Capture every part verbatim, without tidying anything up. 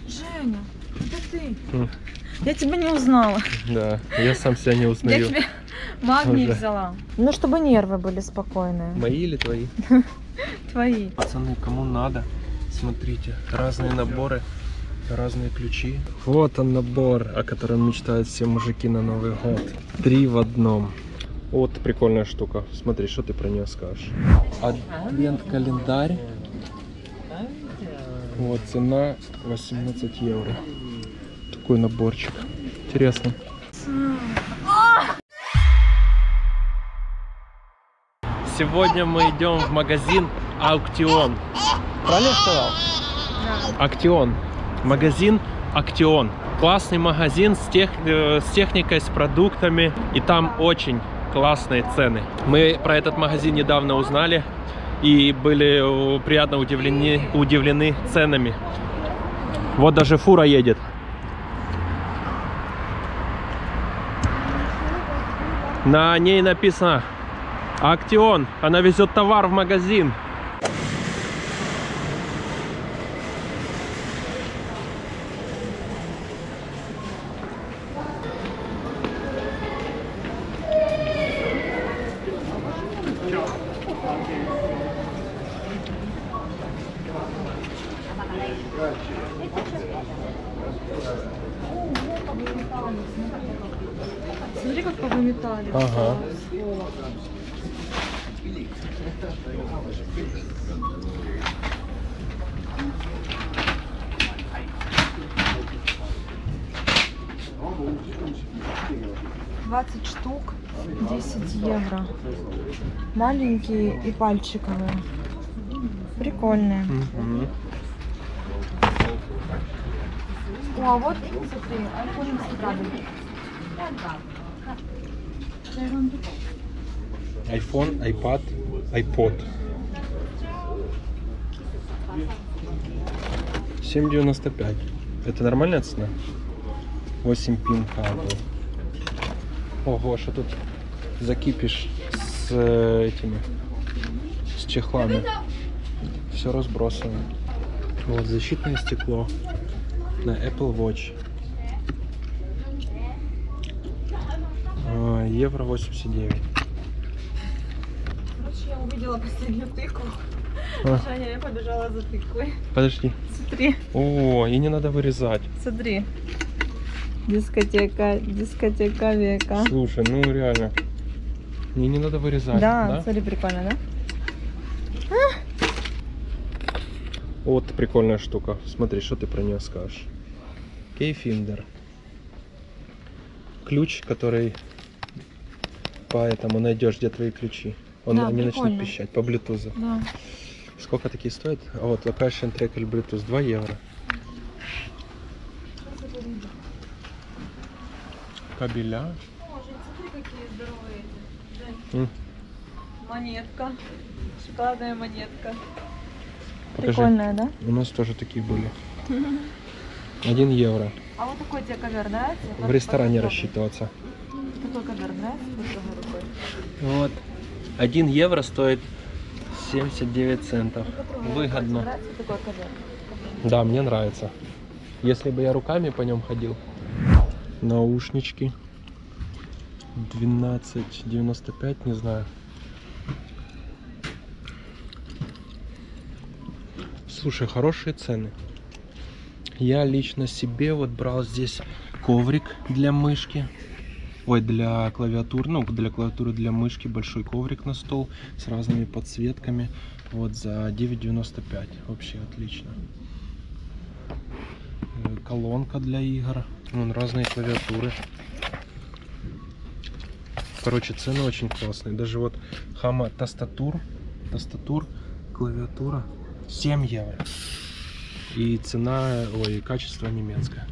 Женя, это ты? Mm. Я тебя не узнала. Да, я сам себя не узнаю. Я тебе магний Уже. взяла. Ну, чтобы нервы были спокойные. Мои или твои? Твои. Пацаны, кому надо, смотрите, разные наборы, разные ключи. Вот он набор, о котором мечтают все мужики на Новый год. Три в одном. Вот прикольная штука. Смотри, что ты про нее скажешь. Адвент-календарь. Вот, цена восемнадцать евро. Такой наборчик. Интересно. Сегодня мы идем в магазин Актион. Правильно я сказал? Да. Актион. Магазин Актион. Классный магазин с, тех, э, с техникой, с продуктами. И там очень классные цены. Мы про этот магазин недавно узнали и были приятно удивлены, удивлены ценами. Вот даже фура едет. На ней написано Актион. Она везет товар в магазин. Смотри, как повыметали. Ага. двадцать штук, десять евро. Маленькие и пальчиковые. Прикольные. Угу. О, а вот, смотри, айфон инстаграм. iPhone, iPad, iPod. семь девяносто пять. Это нормальная цена? восемь пин кабел. Ого, что тут закипишь с этими, с чехлами. Все разбросано. Вот защитное стекло на Apple Watch. А, евро восемьдесят девять. Короче, я увидела последнюю тыкву. А. Женя, я побежала за тыквой. Подожди. Смотри, О, и не надо вырезать. смотри. Дискотека, дискотека века. Слушай, ну реально. Не, не надо вырезать. Да, Да? смотри, прикольно, да? Вот прикольная штука. Смотри, что ты про нее скажешь. Кейфиндер. Ключ, который поэтому найдешь, где твои ключи. Он Да, не прикольно. начнет пищать по Bluetooth. Да. Сколько такие стоят? А вот Location Tracker Bluetooth два евро. Кабеля. О, Жень, смотри, какие здоровые. Жень, М, монетка. Шоколадная монетка. покажи. Прикольная, да? У нас тоже такие были. Один евро. А вот такой тебе ковер нравится? В ресторане рассчитываться. Такой ковер нравится? Вот такой рукой. Вот. Один евро стоит семьдесят девять центов. Выгодно. Нравится такой ковер? Да, мне нравится. Если бы я руками по нем ходил. Наушнички. двенадцать девяносто пять, не знаю. Слушай, хорошие цены. Я лично себе вот брал здесь коврик для мышки. Ой, для клавиатуры, ну, для клавиатуры, для мышки, большой коврик на стол с разными подсветками. Вот за девять девяносто пять. Вообще отлично. Колонка для игр. Вон разные клавиатуры. Короче, цены очень классные. Даже вот Хама тастатур, тастатур, клавиатура семь евро. И цена, ой, качество немецкое.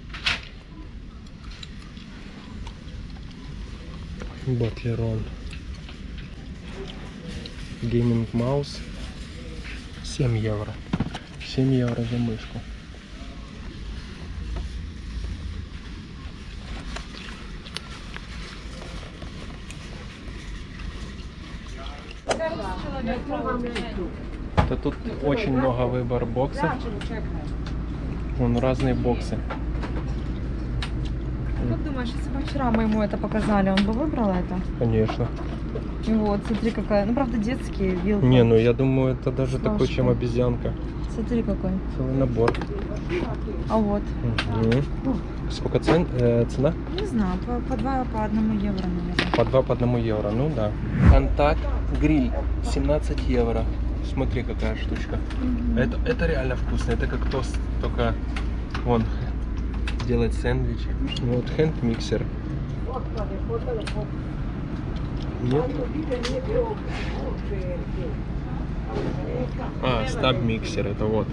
Батлерон. Гейминг маус семь евро. семь евро за мышку. Да тут очень много выбор боксов. Вон разные боксы. Как думаешь, если бы вчера мы ему это показали, он бы выбрал это? Конечно. И вот, смотри какая. Ну, правда, детские вилки. Не, ну я думаю, это даже С такой, чем ложкой. обезьянка. Смотри какой. Целый набор. А вот. Мгм. Сколько цен, э, цена? Не знаю, по, по два, по одному евро, наверное. По два, по одному евро, ну да. Контакт гриль, семнадцать евро. Смотри, какая штучка. Мгм. Это, это реально вкусно, это как тост, только вон, делать сэндвичи. Вот хенд-миксер. Нет? А, стаб-миксер, это вот.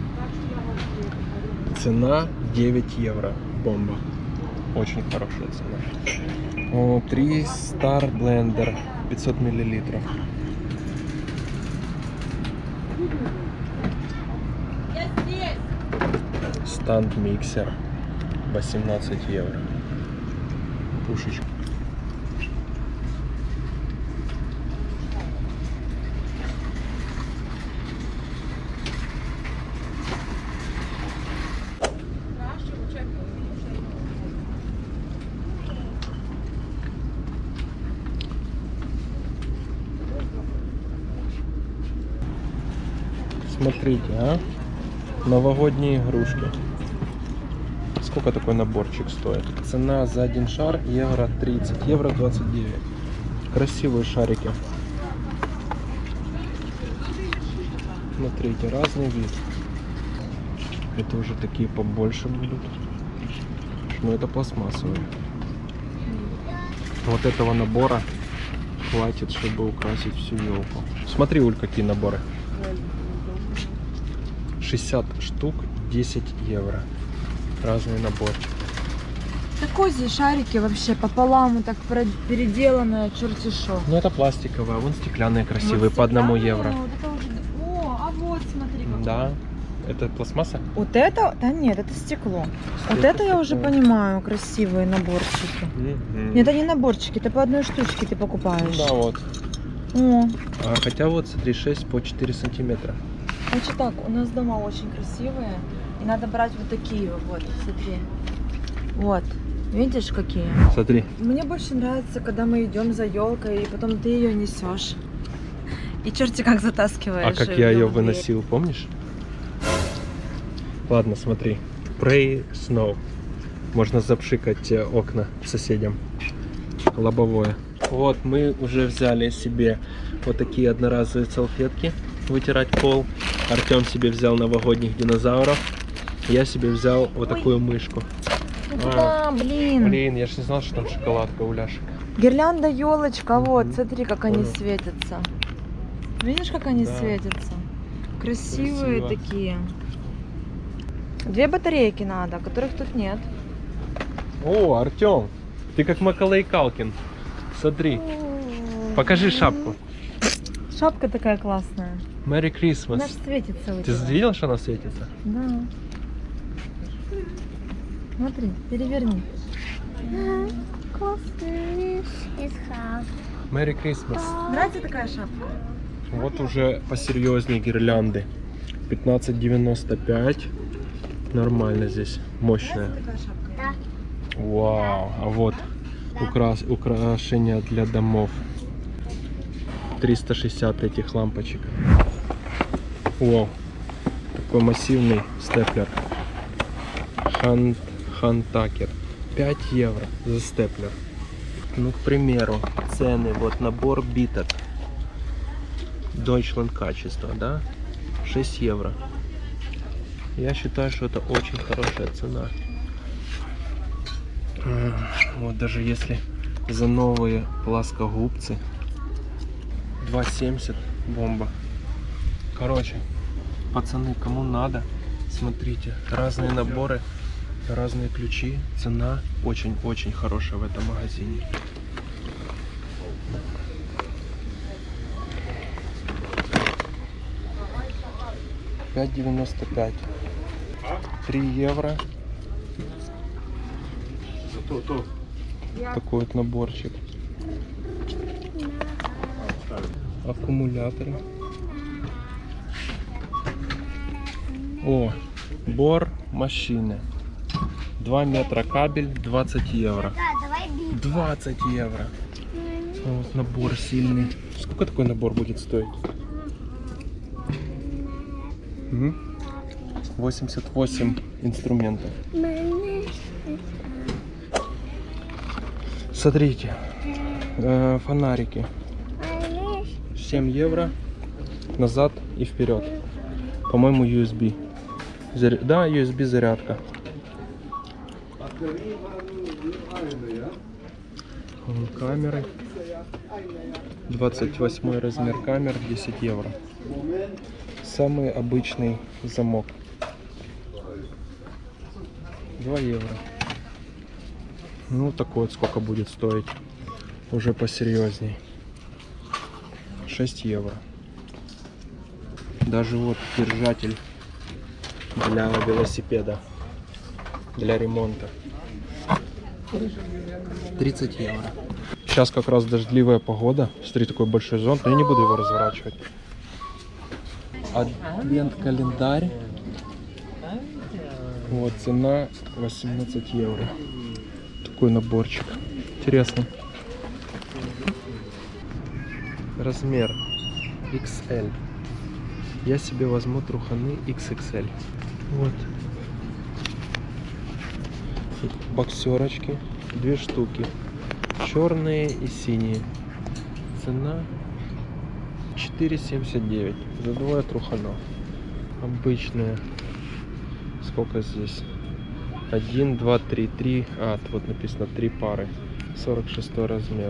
Цена девять евро. Бомба. Очень хорошая цена. О, три Star Blender, пятьсот миллилитров. Станд-миксер, восемнадцать евро. Пушечка. Смотрите, а? Новогодние игрушки. Сколько такой наборчик стоит? Цена за один шар евро тридцать, евро двадцать девять. Красивые шарики. Смотрите, разный вид. Это уже такие побольше будут. Но это пластмассовые. Вот этого набора хватит, чтобы украсить всю елку. Смотри, Уль, какие наборы. шестьдесят штук, десять евро. Разный наборчик. Такой здесь шарики вообще пополам, вот так про- переделанное, черти шо. Ну это пластиковые, а вон стеклянные красивые, Вот по одному стеклянные, евро. вот это уже- О, а вот смотри какой. Да. Это пластмасса? Вот это, да нет, это стекло. Вот Это это я уже стекло. понимаю, красивые наборчики. Мгм. Нет, это не наборчики, это по одной штучке ты покупаешь. Да, вот. О, А, хотя вот, смотри, шесть по четыре сантиметра. значит так, у нас дома очень красивые. И надо брать вот такие вот, смотри. Вот, видишь какие? Смотри. Мне больше нравится, когда мы идем за елкой, и потом ты ее несешь. И черти как затаскиваешь. А как её я ее в дверь. выносил, помнишь? Ладно, смотри. Pray Snow. Можно запшикать э, окна соседям. Лобовое. Вот, мы уже взяли себе вот такие одноразовые салфетки вытирать пол. Артем себе взял новогодних динозавров. Я себе взял вот такую мышку. Ну А, куда, блин? Блин, я ж не знал, что там шоколадка у Ляшек. Гирлянда, елочка, вот, Мгм. смотри, как они Понял. светятся. Видишь, как они Да. светятся? Красивые Красиво. такие. Две батарейки надо, которых тут нет. О, Артем, ты как Макалей Калкин. Смотри, покажи шапку. Шапка такая классная. Merry Christmas. Она ж светится у Ты тебя. видел, что она светится? Да. Смотри, переверни. Merry Christmas. Нравится такая шапка? Вот уже посерьезнее гирлянды. пятнадцать девяносто пять. Нормально здесь. Мощная. Нравится такая шапка? Вау. А вот украс... украшения для домов. триста шестьдесят этих лампочек. Вау. Такой массивный степлер. Хан... Хантакер. пять евро за степлер. Ну, к примеру, цены. Вот набор биток. Deutschland качество, да? шесть евро. Я считаю, что это очень хорошая цена. А, Вот даже если за новые плоскогубцы два семьдесят, бомба. Короче, пацаны, кому надо, смотрите, разные наборы, разные ключи, цена очень-очень хорошая в этом магазине. пять девяносто пять. три евро. Такой вот наборчик. Аккумуляторы. О, бор, машины. два метра кабель, двадцать евро. двадцать евро. Вот набор сильный. Сколько такой набор будет стоить? Угу. восемьдесят восемь инструментов. Смотрите, э, фонарики. семь евро назад и вперед. По-моему, ю эс би. Заря... Да, ю эс би зарядка. Вон камеры. двадцать восьмой размер камер, десять евро. Самый обычный замок. два евро. Ну, такой вот сколько будет стоить. Уже посерьезней. шесть евро. Даже вот держатель для велосипеда, для ремонта. тридцать евро. Сейчас как раз дождливая погода. Смотри, такой большой зонт, но я не буду его разворачивать. Адвент-календарь. Вот, цена восемнадцать евро. Такой наборчик. Интересно. Размер икс эль. Я себе возьму труханы икс икс эль. Вот. Боксерочки. Две штуки. Черные и синие. Цена четыре семьдесят девять. За двое труханов. Обычные. Сколько здесь? один, два, три, три. А, вот написано три пары. сорок шестой размер.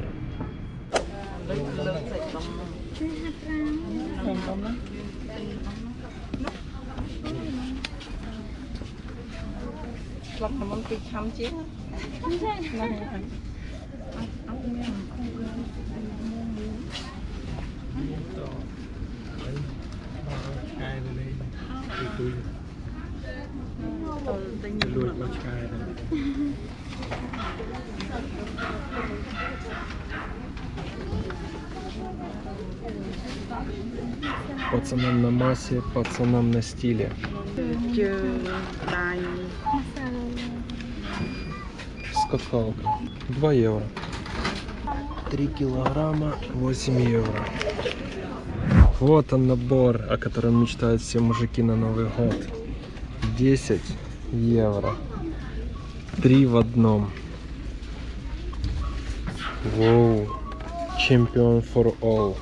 Пацанам на массе, пацанам на стиле. Скакалка. два евро. три килограмма, восемь евро. Вот он набор, о котором мечтают все мужики на Новый год. десять евро. Три в одном. Воу. Champion for all.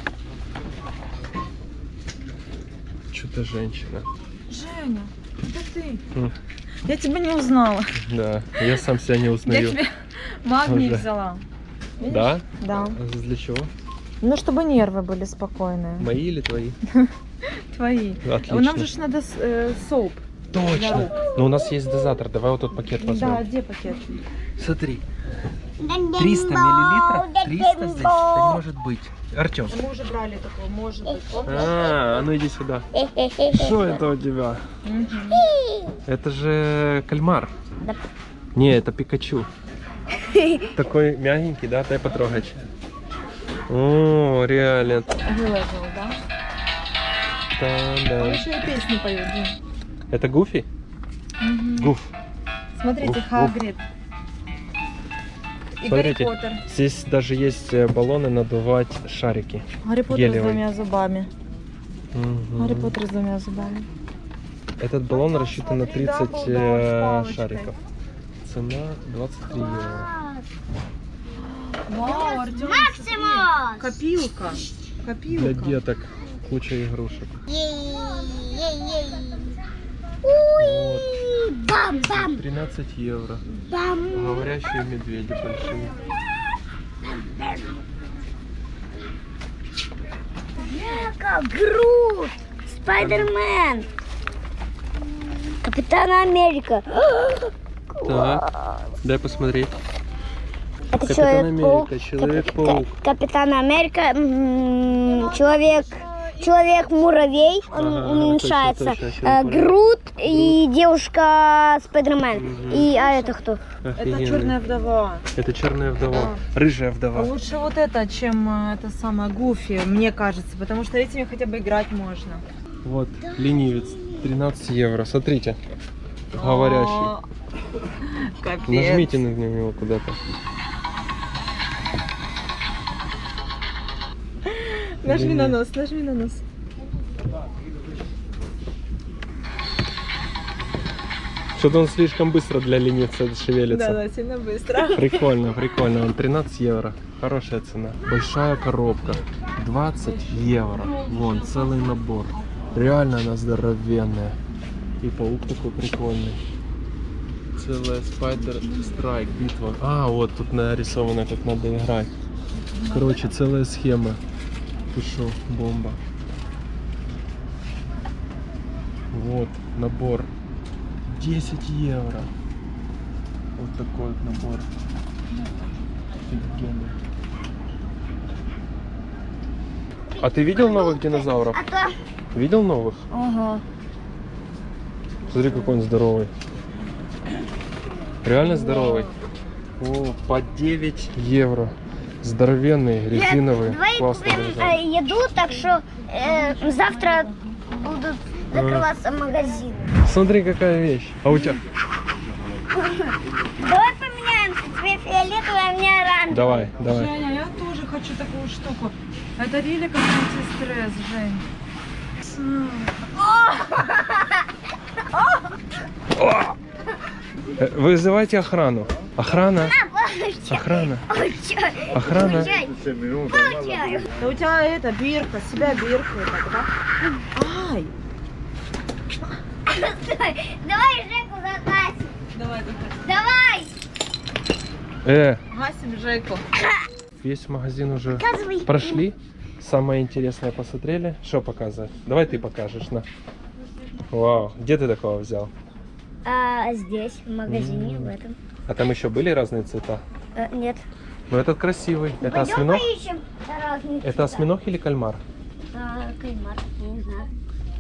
Чудо-женщина. Женя, это ты? М. Я тебя не узнала. Да, я сам себя не Я узнаю. тебе магний Уже. взяла. Видишь? Да? Да. Для чего? Ну, чтобы нервы были спокойные. Мои или твои? Твои. Отлично. Нам же ж надо с- э, соуп. Для Точно. рук. Но у нас есть дозатор. Давай вот тот пакет возьмем. Да, где пакет? Смотри. триста миллилитров. триста здесь. Это не может быть. Артем. Мы уже брали такого, может быть. А, а ну иди сюда. Что это у тебя? Мгм. Это же кальмар. Не, это Пикачу. Такой мягенький, да? Дай потрогать. О, реально. Выложил, да? Он Та-да. еще и песни поет, Дим. Это Гуфи? Мгм. Гуф. Смотрите, Уф, уф. Хагрид. И Смотрите. Гарри Поттер. Здесь даже есть э, баллоны надувать шарики. Гарри Поттер Гелевый. с двумя зубами. Мгм. Гарри Поттер с двумя зубами. Этот баллон рассчитан на Смотри, да, тридцать балда, э, с палочкой. шариков. Цена двадцать три евро. Вау, Артем, Максимус! копилка. Для Копилка. деток куча игрушек. Уи! Бам-бам! тринадцать евро. Бам! Говорящие медведи большие. Мега Грут! Спайдермен! Капитан Америка! Так, дай посмотреть. Это Капитан Человек-паук. Америка, Человек-паук. Капи- Капитан Америка, м, Человек, Человек-муравей, он Ага, уменьшается. точно, точно, Э, Человек-муравей. Грут и девушка Спайдермен. Мгм. И а это кто? Это Офигенный. черная вдова. Это черная вдова. Рыжая вдова. Лучше вот это, чем э, это самое Гуфи, мне кажется, потому что этими хотя бы играть можно. Вот, ленивец. тринадцать евро. Смотрите. говорящий. О, Капец. Нажмите на него куда-то. Нажми на Блин. нос, нажми на нос. Что-то он слишком быстро для ленивца шевелится. Да, да, сильно быстро. Прикольно, прикольно. Он тринадцать евро. Хорошая цена. Большая коробка. двадцать евро. Вон, целый набор. Реально она здоровенная. И паук такой прикольный. Целая Spider Strike битва. А, вот тут нарисовано, как надо играть. Короче, целая схема. Ты шо, бомба. Вот, набор. десять евро. Вот такой вот набор. Офигенно. А ты видел новых динозавров? А то... Видел новых? Ага. Смотри, какой он здоровый. Реально здоровый. О, по девять евро. Здоровенный, резиновый. Давай Классный купим динозавр. э, еду, так что э, завтра будут закрываться магазины. Смотри, какая вещь. А у тебя? Давай поменяемся. Тебе фиолетовый, а мне оранжевый. Давай, давай. Женя, я тоже хочу такую штуку. Это рили как антистресс, Жень. Э, Вызывайте охрану. Охрана. Охрана. Получай. Охрана. Получай. Получай. Да у тебя это, бирка, себя биркает тогда. Ай! Давай Жеку загасим. Давай, Давай. Э, гасим Жеку. весь магазин уже Показывай. прошли. Самое интересное посмотрели. Что показывать? Давай ты покажешь, на. Вау, где ты такого взял? А здесь, в магазине, в этом. А там еще были разные цвета? Э, нет. Ну этот красивый. Это Пойдем осьминог? поищем разные Это цвета. осьминог или кальмар? А, кальмар, я не знаю.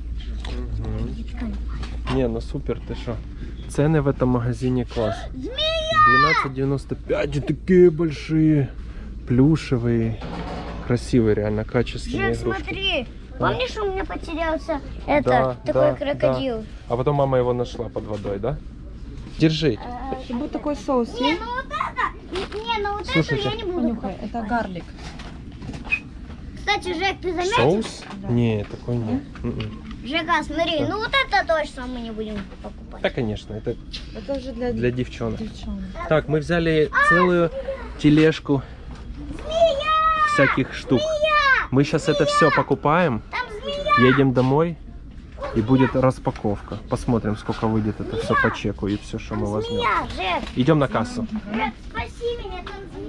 Не, ну супер, ты что? Цены в этом магазине класс. двенадцать девяносто пять, и такие большие, плюшевые, красивые, реально качественные Жек, игрушки. смотри. Помнишь, у меня потерялся это, Да, такой да, крокодил? да. А потом мама его нашла под водой, да? Держи. Вот такой соус Не, есть? ну вот это, не, не, ну вот Слушайте. это я не буду Понюхай, это покупать. гарлик. Кстати, Жек, ты заметил? Соус? Не, такой нет. М-м. Жека, смотри, ну вот это точно мы не будем покупать. Да, конечно, это Это уже для, для девчонок. девчонок. Так, мы взяли целую тележку всяких штук. Мы сейчас это все покупаем, Там змея! едем домой, и будет распаковка. Посмотрим, сколько выйдет это все по чеку и все, что мы возьмем. Змея, Жек! Идем на кассу. Жек, спаси меня, там змея!